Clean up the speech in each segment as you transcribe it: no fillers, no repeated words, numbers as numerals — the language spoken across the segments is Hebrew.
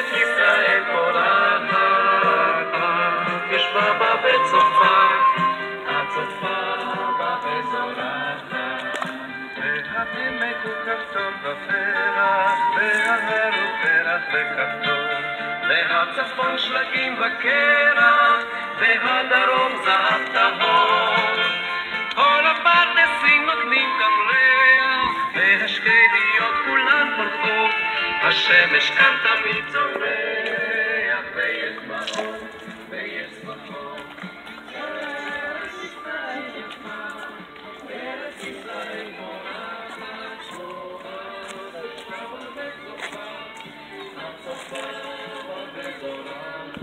ארץ ישראל פורחת, ישבה בה וצופה, הצופה בה וזורחת. והעמק הוא כפתור ופרח, וההר הוא פרח וכפתור, והצפון שלגים וקרח, והדרום זהב טהור. כל הפרדסים נותנים גם ריח, והשקדיות כולן פורחות, השמש כאן תמיד צורח, ויש באור ויש בחור. ארץ ישראל יפה, ארץ ישראל פורחת, ישבה בה וצופה, הצופה בה וזורחת.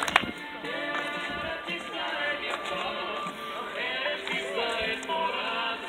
ארץ ישראל יפה, ארץ ישראל פורחת,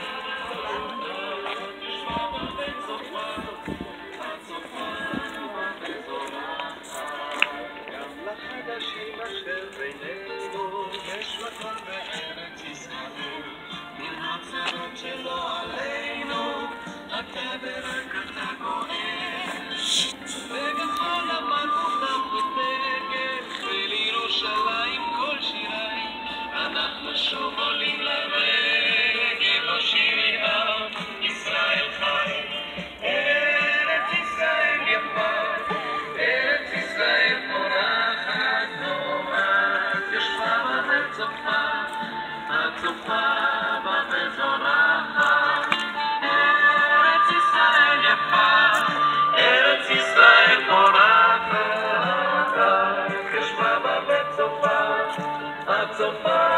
ישבה בה וצופה, הצופה בה וזורחת. גם לחדשים אשר בינינו יש מקום בארץ ישראל, מן הצרות שלא עלינו אתה ורק אתה גואל. וכחול לבן מונח בדגל, ולירושלים כל שיריי, אנחנו שוב עולים לרגל, הושיעי עם ישראל חי. ארץ ישראל יפה, ארץ ישראל פורחת, נוראת ישבה בה וצופה, הצופה בה וזורחת. ארץ ישראל יפה, ארץ ישראל פורחת, ישבה בה וצופה, הצופה